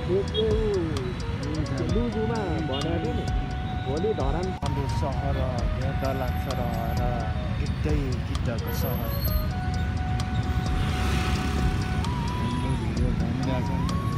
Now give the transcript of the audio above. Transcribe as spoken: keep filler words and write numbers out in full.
लुजुमा भनेको नि भोलि धरान हाम्रो सहर हेर्दा लाग्छ र गिद्धै गिद्धको सहर भिडियो भनिरहेछ नि